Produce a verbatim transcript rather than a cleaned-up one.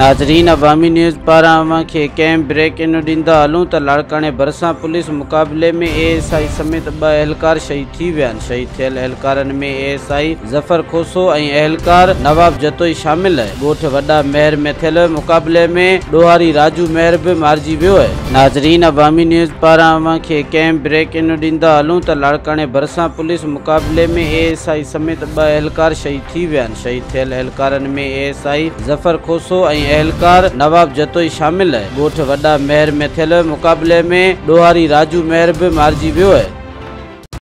नाज़रीन, अवामी न्यूज़ पारां अवां खे कंहिं ब्रेक इन ॾींदा हलूं त लाड़काणे भरिसां पुलिस मुक़ाबले में ए एस आई समेत ॿ अहलकार शहीद थी विया आहिनि। शहीद थियल अहलकारनि में ए एस आई ज़फ़र खोसो ऐं अहलकार नवाब जतोई शामिल आहे। ॻोठ वॾा महर में थियल मुक़ाबले में ॾोहारी राजू महर बि मारिजी वियो आहे। नाज़रीन, अवामी न्यूज़ पारां अवां खे कंहिं ब्रेक इन ॾींदा हलूं त लाड़काणे भरिसां पुलिस मुक़ाबले में ए एस आई समेत ॿ अहलकार शहीद थी विया आहिनि। शहीद थियल अहलकारनि में ए एस आई ज़फ़र खोसो ऐं अहलकार नवाब जतोई शामिल आहे। ॻोठ वॾा महर में थियल मुक़ाबले में ॾोहारी राजू महर बि मारिजी वियो आहे।